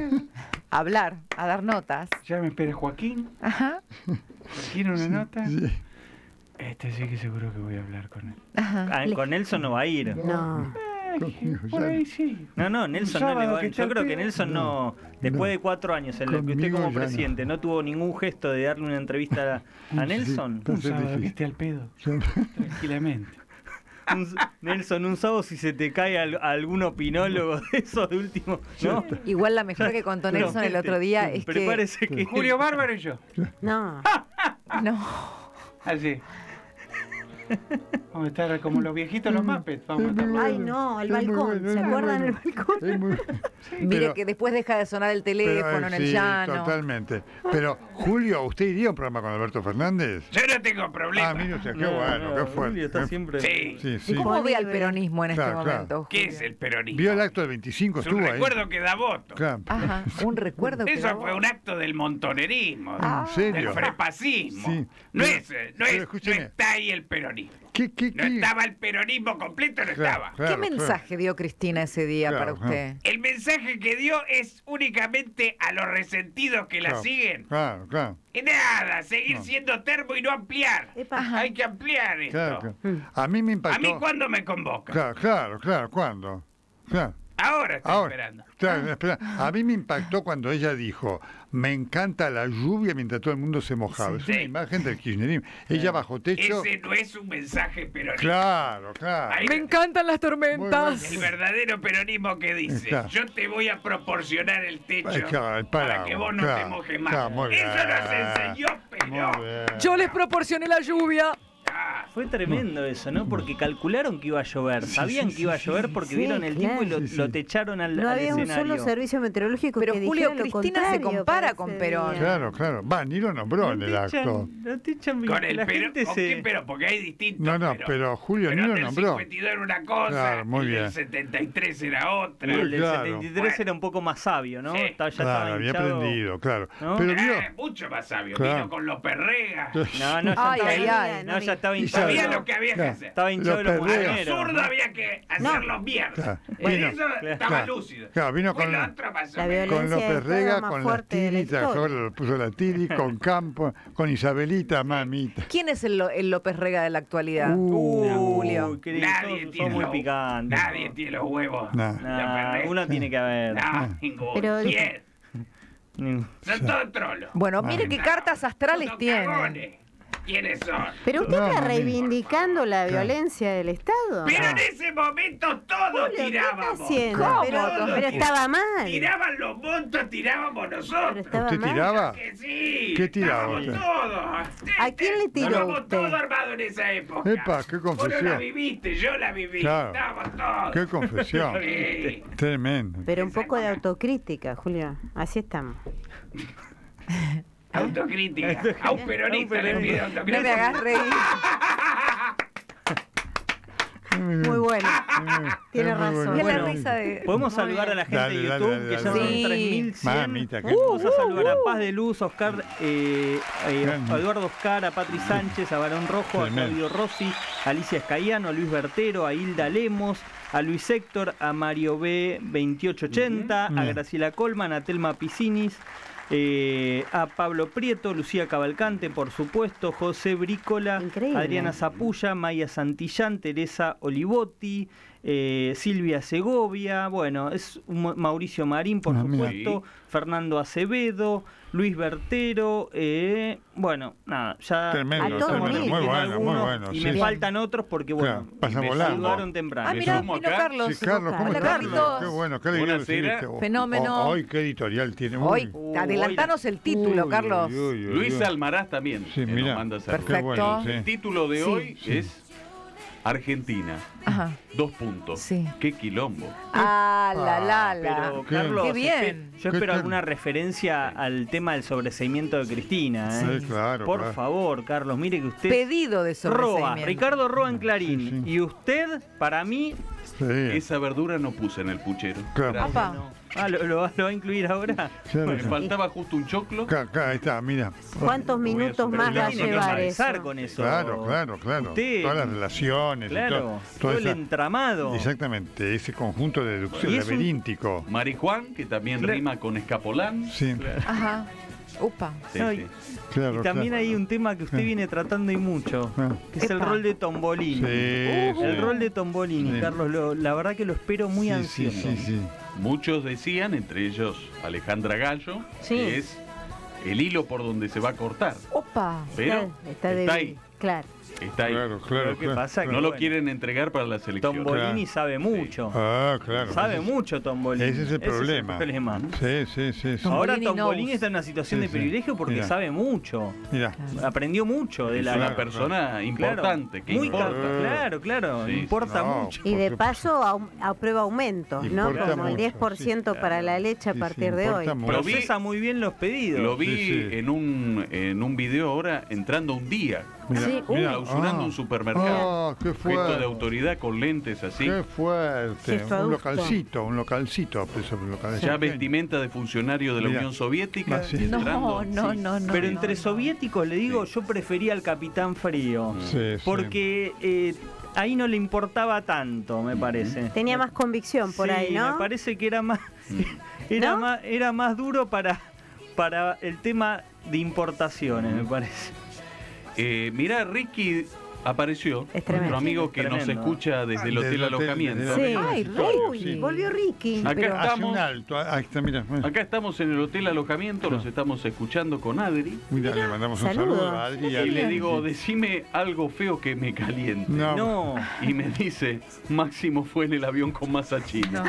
A hablar, a dar notas. Ya me espera Joaquín. Ajá, ¿Quiere una nota? Sí. Este sí que seguro que voy a hablar con él. ajá. Ah, con Nelson no va a ir. no. Ay, Conmigo por ya ahí no. sí. No, no, Nelson no le sábado va a que ir. está Yo al creo que pedo. Nelson no, después no. de cuatro años en los que usted Conmigo como ya no. presidente no tuvo ningún gesto de darle una entrevista a, a Nelson. Está Un sábado que difícil. esté al pedo, Ya- tranquilamente. Un- Nelson, un sábado si se te cae al- algún opinólogo de esos de último, ¿no? Igual la mejor que contó Nelson el otro día es que... Prepárese que Julio Bárbaro y yo. No. No, Así. Vamos a estar como los viejitos, los Muppets. Vamos a estar los- Ay, no, el Es muy balcón. bueno, ¿Se es muy acuerdan bueno. el balcón? Es muy- mire Pero- que después deja de sonar el pero, teléfono eh, en el sí, llano. totalmente. Pero, Julio, ¿usted iría a un programa con Alberto Fernández? Yo no tengo problema. Ah, mire usted, qué No, bueno, no, qué fuerte. Julio está Qué- siempre. Sí. Sí, sí. ¿Y cómo ve al Libre. peronismo en este Claro, claro. momento? ¿Qué Julio? es el peronismo? Vio el acto del veinticinco, Es un estuvo ahí. recuerdo que da voto. Claro. Ajá, un recuerdo que Eso da fue voz. un acto del montonerismo, Ah. ¿En serio? del frepacismo. Sí. No, Pero- es, eh, no, pero es, no escúcheme. está ahí el peronismo. ¿Qué, qué, No qué? estaba el peronismo completo, no Claro, estaba. claro, ¿Qué mensaje dio Cristina ese día Claro, para usted? El mensaje que dio es únicamente a los resentidos que la Claro, siguen. Claro, claro. Y nada, seguir No. siendo termo y no ampliar. Epa. Hay que ampliar esto. Claro, claro. A mí me impactó. ¿A mí cuándo me convoca? Claro, claro, claro, ¿cuándo? Claro. Ahora estoy Ahora, esperando. claro, espera. A mí me impactó cuando ella dijo, me encanta la lluvia mientras todo el mundo se mojaba. Es una Sí. imagen del kirchnerismo. Ella bajo techo. Ese no es un mensaje peronista. Claro, claro. Ahí- Me encantan las Muy tormentas. El verdadero peronismo que dice, Claro. yo te voy a proporcionar el techo Ay, claro, el para paraguas, que vos no claro, te mojes más. claro, muy Eso bien. nos enseñó Perón. Muy bien. Yo les proporcioné la lluvia. Ah, Fue tremendo eso, ¿no? Porque calcularon que iba a llover. Sabían sí, que iba a sí, llover sí, porque sí, vieron el tiempo y lo, claro. Sí, sí. lo techaron al, No al había un escenario. solo servicio meteorológico Pero, que Julio, dijera lo Cristina se contrario compara para con ese Perón. día. Claro, claro. Va, ni lo nombró en Lo el acto. techan, lo techan, con el la Perón. gente ¿Con se... qué Perón? Porque hay distintos. No, no, Perón. pero Julio ni Perón lo del nombró. cincuenta y dos era una cosa, Claro, muy el bien. del setenta y tres era otra. Y el del Claro. setenta y tres era un poco más sabio, ¿no? Sí. Estaba- ya Claro, estaba había hinchado. aprendido, claro. ¿No? Pero vio. Eh, mucho más sabio. Claro. Vino con los Perrega. No, no, ya Ay, estaba, ay, ay. no, ya estaba Y hinchado. Sabía Claro. lo que había que Claro. hacer. Estaba hinchado Los los perreros. A montoneros. los zurdos había que hacerlos mierda. Claro. Por Vino. eso estaba Claro. lúcido. Claro, vino Fue con- lo otro más o La menos. Con violencia López de Estado Rega, más con las fuerte de la Tiri, historia. trabajó, lo puso la Tiri, con Campo, con Isabelita, mamita. ¿Quién es el, Lo- el López Rega de la actualidad? Uh, Julio. Uy, qué Nadie son- tiene son muy los- picantes. Nadie tiene los huevos. Nah. de Nah, Perrega. uno tiene que haber. No, ninguno. Pero- ¿Quién? Ni- Son todos trolos. Bueno, mire qué cartas astrales Son tiene. cagones. ¿Quiénes son? Pero usted No, está mami. reivindicando la Claro. violencia del Estado. Pero en ese momento todos Julio, ¿qué está tirábamos. haciendo? ¿Cómo? Pero, Todos pero estaba mal. Tiraban los montos, tirábamos Pero nosotros. estaba ¿Usted mal. tiraba? Que sí. ¿Qué tiraba estábamos usted? todos. ¿A quién le tiró Estábamos usted? todos armados en esa época. Epa, qué Vos no confusión. la viviste, yo la viví. Claro. Estábamos todos. Qué confesión. Sí. Tremendo. Pero un poco de autocrítica, Julio. Así estamos. Autocrítica. A un peronista le pide autocrítica. No me hagas reír. Muy bueno. Tiene Es muy razón. Y es la Bueno, risa de... Podemos Muy saludar a la gente Dale, de dale, YouTube, dale, que ya dale. son Sí. tres mil cien. Mamita, qué- Vamos a saludar a Paz de Luz, a Oscar, eh, eh, Grande. a Eduardo Oscar, a Patri Sánchez, a Barón Rojo, a Tremendo. Claudio Rossi, a Alicia Escayano, a Luis Bertero, a Hilda Lemos, a Luis Héctor, a Mario B veintiocho ochenta, a Bien. Graciela Colman, a Telma Piscinis, eh, a Pablo Prieto, Lucía Cavalcante, por supuesto, José Brícola, Increíble. Adriana Zapulla, Maya Santillán, Teresa Olivotti, eh, Silvia Segovia, bueno, es un Mauricio Marín, por Ah, supuesto, sí. Fernando Acevedo, Luis Bertero, eh, bueno, nada, ya Tremendo, A todos tremendo, mil. muy tengo bueno, muy algunos bueno. y sí. me Sí. faltan otros porque, bueno, Claro, pasa me volando. saludaron temprano. Ah, Me mira, sumo vino acá. Carlos. Sí, Carlos, ¿cómo Hola, estás? Carlitos. Qué bueno, qué alegría Buenasera. recibirte vos. Fenómeno. Ho- Hoy, ¿qué editorial tiene? Uy. Hoy, Uy, adelantanos el título, Uy, Carlos. uy, uy, uy, Luis uy. Almaraz también. Sí, que mira. nos manda saludos. Qué bueno, Perfecto. El sí. título de Sí. hoy Sí. es Argentina. Ajá. Dos puntos. Sí. Qué quilombo. Ah, la, la, la. Pero, ¿Qué? Carlos, Qué bien. espe- yo ¿Qué espero tal? alguna referencia al tema del sobreseimiento de Cristina. ¿eh? Sí, claro. Por claro. favor, Carlos, mire que usted... Pedido de Roa, sobreseimiento. Ricardo Roa en Clarín. Sí, sí. Y usted, para mí... Sí. Esa verdura no puse en el puchero. Claro. Gracias. Apa. no. Ah, ¿lo, lo, va- lo va a incluir ahora? Claro, Me sí. faltaba justo un choclo. Acá, acá, ahí está, mira. ¿Cuántos Voy a minutos superar. más Pero va a tiene que llevar empezar eso? con eso. Claro, claro, claro. Usted- Todas las relaciones. y Claro, todo- todo toda el esa- entramado. Exactamente, ese conjunto de deducción Y es un- laberíntico. Marijuán, que también Claro. rima con escapolán. Sí, Ajá. Upa. Sí, No, sí. claro. Y también claro. hay un tema que usted Sí. viene tratando y mucho, Ah. que es el Epa. rol de Tombolini. Sí, El sí. rol de Tombolini, Sí. Carlos, lo- la verdad que lo espero muy Sí, ansioso. sí, sí, sí. Muchos decían, entre ellos Alejandra Gallo, Sí. que es el hilo por donde se va a cortar. Opa. Pero está, está débil. ahí, Claro. está ahí. Claro, Lo claro. que claro, pasa que No claro. lo bueno. quieren entregar para la selección. Tombolini Claro. sabe mucho. Ah, claro. Sabe Ese- mucho Tombolini. Ese es el problema. problema. Sí, sí, sí. sí. Ahora Tombolini Tombolini knows. está en una situación Sí, de sí. privilegio porque Mira. sabe mucho. Mira. Aprendió mucho de Es la... una Claro, persona importante, que muy importa. ca- claro, claro, Sí, importa no. mucho. Y de Porque- paso aum- aprueba aumentos, ¿no? Importa Como el mucho, diez por ciento sí, para la leche a Sí, sí, partir de hoy. importa mucho. Pero vi- Procesa muy bien los pedidos. Lo vi Sí, sí. en un en un video ahora entrando un día, Mira, Sí, mira. clausurando Ah. un supermercado. Ah, qué Gesto de fuerte. autoridad con lentes así. Qué fuerte. Gesto Un adusto. localcito, un localcito. pues, un local Ya pequeño. vestimenta de funcionario de la Mira. Unión Soviética. Ah, sí. y entrando, No, no, sí. no, no. Pero no, entre no. soviéticos, le digo, yo prefería al Capitán Frío. Sí, sí. Porque eh, ahí no le importaba tanto, me parece. Tenía más convicción por Sí, ahí, ¿no? me parece que era más, era ¿No? más, era más duro para, para el tema de importaciones, me parece. Eh, mirá, Ricky apareció, Es tremendo. nuestro amigo que Tremendo. nos escucha desde el Desde Hotel el hotel, Alojamiento. desde Sí. el Ay, consultorio, Uy, sí. volvió Ricky. Acá pero- está. Hace estamos- un alto. ah, Ahí está, mira. mira. Acá estamos en el Hotel Alojamiento, los estamos escuchando con Adri. Mira, le mandamos un saludos. saludo a Adri. Y Adri. le digo, decime algo feo que me caliente. No. No, Y me dice, Máximo fue en el avión con Masachino.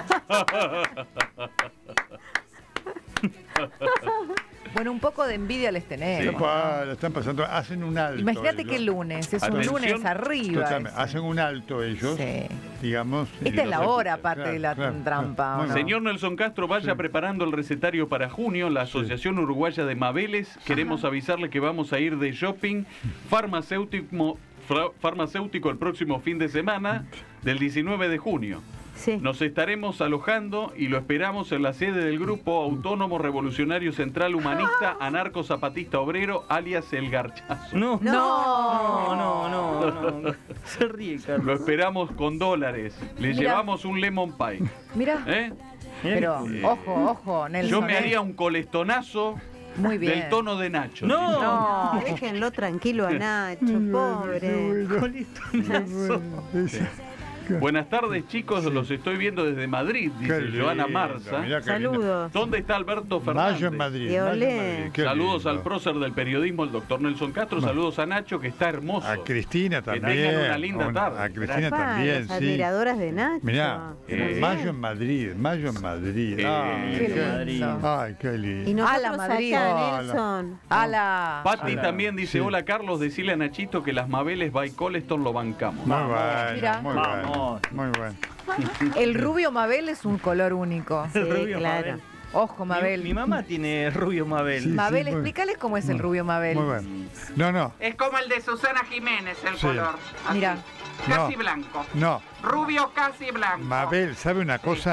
Bueno, un poco de envidia les tenemos. Epa, la están pasando, hacen un alto. Imagínate ellos. que el lunes, es un Atención, lunes arriba. Totalmente, ese. hacen un alto ellos, Sí. digamos. y Esta es la los hora, escuchan. aparte de la Claro, claro, trampa. claro. ¿o Muy no? bien. Señor Nelson Castro, vaya Sí. preparando el recetario para junio. La Asociación Uruguaya de Mabeles, queremos avisarle que vamos a ir de shopping farmacéutico, fra- farmacéutico el próximo fin de semana del diecinueve de junio. Sí. Nos estaremos alojando y lo esperamos en la sede del Grupo Autónomo Revolucionario Central Humanista Anarco Zapatista Obrero, alias El Garchazo. no, No. no, no, no, no. Se ríe, Lo Carlos. esperamos con dólares. Le Mira. llevamos un lemon pie. Mira, ¿Eh? Mirá pero que- ojo, ojo, Nelson. Yo me ¿eh? haría un colestonazo Muy bien. del tono de Nacho. No. No. Déjenlo tranquilo a Nacho, pobre. Colistonazo. Buenas tardes, chicos. Los estoy viendo desde Madrid, dice Qué Joana lindo, Marza. mirá qué lindo. Saludos. ¿Dónde está Alberto Fernández? Mayo en Madrid. Y Mayo en olé. Madrid, qué Saludos lindo. al prócer del periodismo, el doctor Nelson Castro. Saludos a Nacho, que está hermoso. A Cristina Que también. tengan una linda a- tarde. A Cristina Papá, también, las sí. admiradoras de Nacho. Mirá, Eh, Mayo en Madrid, Mayo en Madrid. Eh, Ay, Qué qué, lindo. ay, qué Y lindo. nosotros A la Madrid. acá, A la- Nelson. A la. Patti Hola. también dice, Sí. hola Carlos, decile a Nachito que las Mabeles by Coleston lo bancamos. Muy Vamos, bueno, mira. muy bueno. Vamos. Muy bueno. El rubio Mabel es un color único. Sí, Rubio claro. Mabel. Ojo, Mabel. Mi, mi mamá tiene rubio Mabel. Sí. Mabel, muy- explícales cómo es el rubio Mabel. Muy bueno. No, no, Es como el de Susana Jiménez, el Sí. color. Así. Mira. Casi No. blanco. no. Rubio casi blanco. Mabel, ¿sabe una cosa?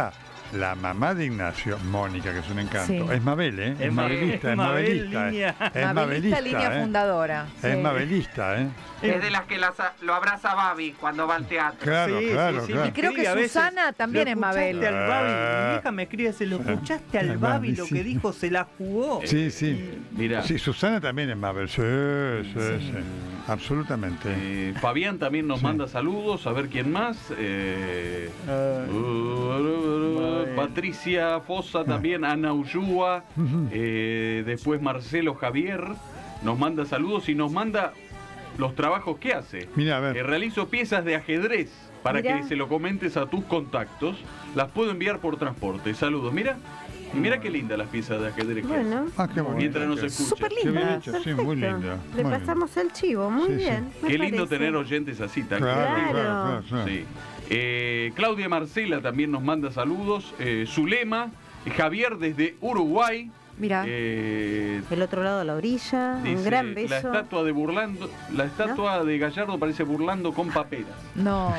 la mamá de Ignacio, Mónica, que es un encanto, Sí. es Mabel, ¿eh? Es Es Ma- mabelista, es Mabel mabelista. ¿eh? línea. Es Mabelista, mabelista, línea ¿eh? fundadora. Es Sí. mabelista, ¿eh? Es de las que las- lo abraza Babi cuando va al teatro. Claro, Sí, claro, sí, sí, claro. Y creo que escribe a veces, Susana también "¿Lo es Mabel". escuchaste al Babi?". Ah. Mi hija me escribe, se lo escuchaste al Al Babi, Babi, lo sí. que dijo, se la jugó. Sí, sí. Mira. Sí, Susana también es Mabel. Sí, sí, sí. Absolutamente. Eh, Fabián también nos Sí. manda saludos, a ver quién más. Eh, Ay. uh, Vale. Patricia Fosa también, Ana Ullúa, eh, después Marcelo Javier nos manda saludos y nos manda los trabajos que hace. Mira, a ver. Eh, realizo piezas de ajedrez para Mira. que se lo comentes a tus contactos. Las puedo enviar por transporte. Saludos. Mira, y mira qué lindas las piezas de ajedrez que hace. Bueno, Ah, qué bonito. Mientras nos escucha. Súper Qué bien linda. hecho, sí, perfecto. muy lindo. Le muy pasamos el chivo, muy Sí, sí. bien. me Qué lindo parece. tener oyentes así, tan Claro, creativos. claro, Claro. claro, claro. Sí. Eh, Claudia Marcela también nos manda saludos. Eh, Zulema, eh, Javier desde Uruguay. Mira, Eh, El otro lado de la orilla, un dice, gran la beso. estatua de Burlando, la estatua de Gallardo parece burlando con paperas. no.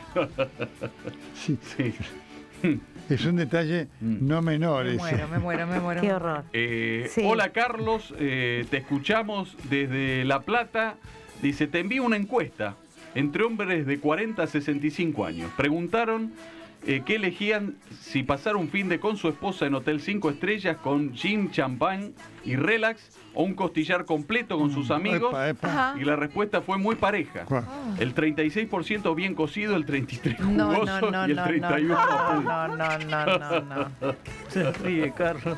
Sí. Sí. Es un detalle Mm. no menor Me ese. muero, me muero, me muero. Qué horror. Eh, Sí. Hola Carlos, eh, te escuchamos desde La Plata. Dice, te envío una encuesta entre hombres de cuarenta a sesenta y cinco años. Preguntaron eh, qué elegían si pasar un fin de con su esposa en Hotel cinco estrellas con gin, champán y relax o un costillar completo con sus amigos. Epa, epa. Ajá. Y la respuesta fue muy pareja. ¿Cuál? El treinta y seis por ciento bien cocido, el treinta y tres por ciento No, jugoso no, no, y el no, treinta y uno por ciento no, no, no, no, no, no. Se ríe, Carlos.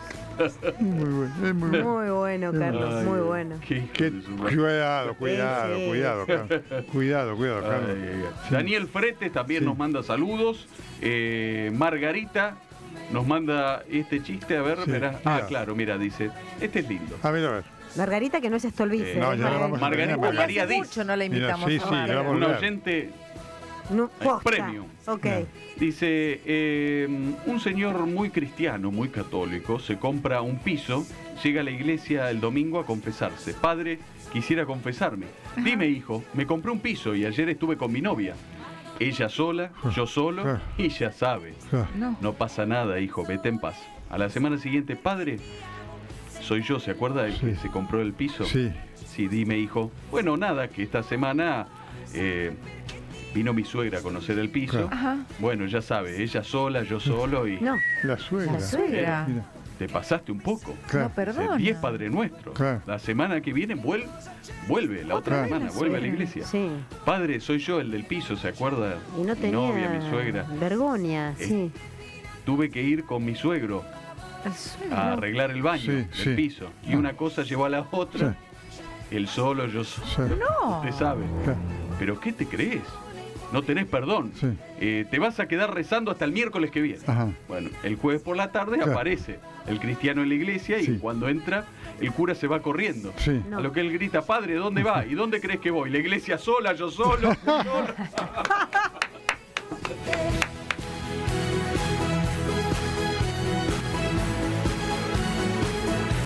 Muy bueno, es muy bueno. Muy bueno, Carlos, Ay, muy bueno. qué hijo Qué- de su madre. cuidado, cuidado, Sí. cuidado, Carlos. Cuidado, cuidado, Ay, Carlos. ay, ay. Daniel Fretes también Sí. nos manda saludos. Eh, Margarita nos manda este chiste. A ver, Sí, verá. Ah, mira. claro, mira, dice. Este es lindo. A ver, a ver. Margarita, que no es Stolbice. Eh, no, ¿eh? ya la vamos a Margarita tener, Uy, María hace Diz. mucho no la Mira, invitamos. sí, sí, a- ya vamos. Un volver. oyente No, posta. premium. Ok. dice: eh, un señor muy cristiano, muy católico, se compra un piso, llega a la iglesia el domingo a confesarse. Padre, quisiera confesarme. Dime, hijo, me compré un piso y ayer estuve con mi novia. Ella sola, yo solo, Claro. y ya sabe. Claro. No. No pasa nada, hijo, vete en paz. A la semana siguiente, padre, soy yo, ¿se acuerda del que Sí. se compró el piso? Sí. Sí, dime, hijo. Bueno, nada, que esta semana eh, vino mi suegra a conocer el piso. Claro. Ajá. Bueno, ya sabe, ella sola, yo solo y No, La suegra. La suegra. Mira, te pasaste un poco. claro. No, perdón. diez Padre Nuestro. Claro. La semana que viene vuelve, vuelve la otra Claro. semana, la vuelve a la suegra. iglesia. sí. Padre, soy yo el del piso, ¿se acuerda? Y no Mi tenía novia, mi suegra. vergüenza, Eh, sí. Tuve que ir con mi suegro El a suegro. arreglar el baño Sí, del sí. piso. Y una cosa llevó a la otra. El solo, yo solo. Sí. No. Usted sabe. Claro. ¿Pero qué te crees? No tenés perdón. Sí. Eh, te vas a quedar rezando hasta el miércoles que viene. Ajá. Bueno, el jueves por la tarde Claro. aparece el cristiano en la iglesia y Sí. cuando entra, el cura se va corriendo. Sí. No. A lo que él grita, padre, ¿dónde va? ¿Y dónde crees que voy? ¿La iglesia sola, yo solo? yo solo?